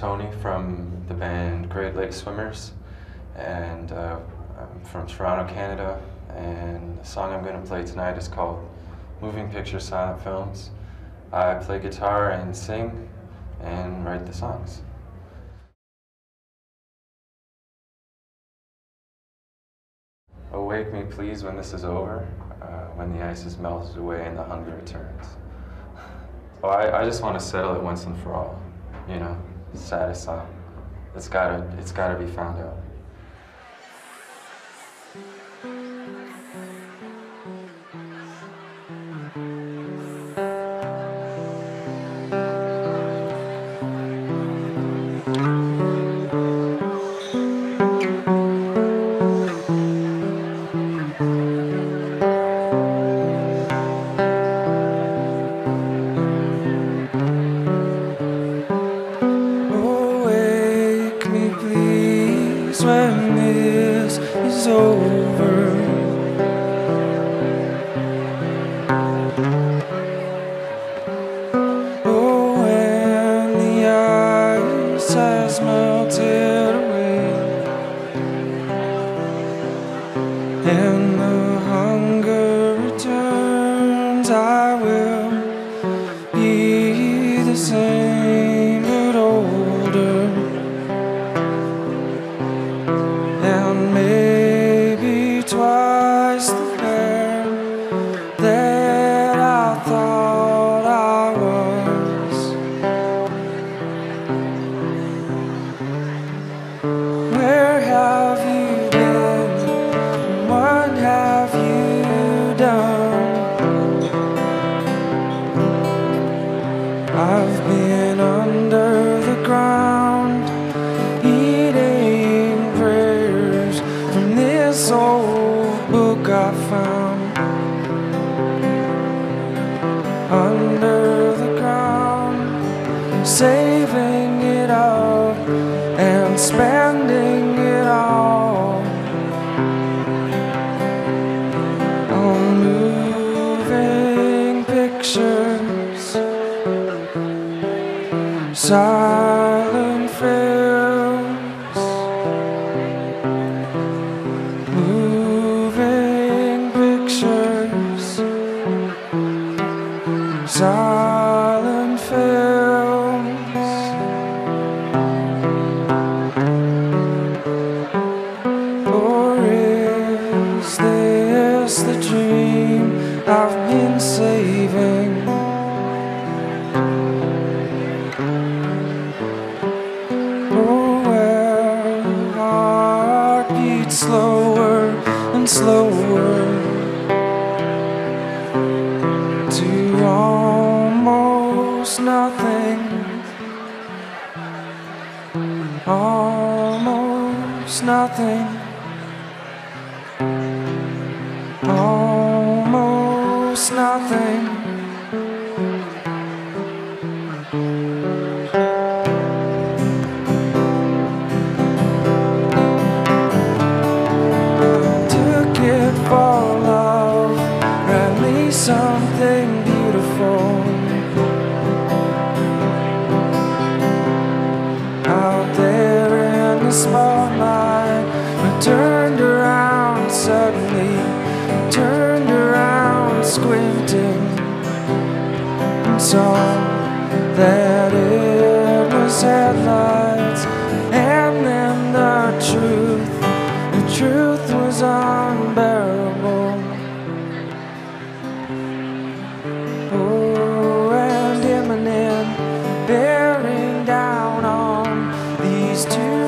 Tony from the band Great Lake Swimmers, and I'm from Toronto, Canada, and the song I'm going to play tonight is called Moving Picture Silent Films. I play guitar and sing and write the songs. Awake me please when this is over, when the ice is melted away and the hunger returns. Oh, I just want to settle it once and for all, you know, saddest song. It's gotta be found out. When this is over, oh, when the ice has melted away and the hunger returns, I will be the same but older. And maybe twice the man that I thought I was. Where have you been? What have you done? I've been under the ground, eating from this old book I found under the ground, saving it up and spending it all on moving pictures, silent films, moving pictures, silent films. Or is this the dream I've been saving? Oh, well, heart beats slower and slower to almost nothing, almost nothing, almost nothing. For love, or at least something beautiful. Out there in the spotlight, I turned around suddenly, turned around squinting, and saw that it was headlights. And then the truth was unbearable. Oh, and imminent, bearing down on these two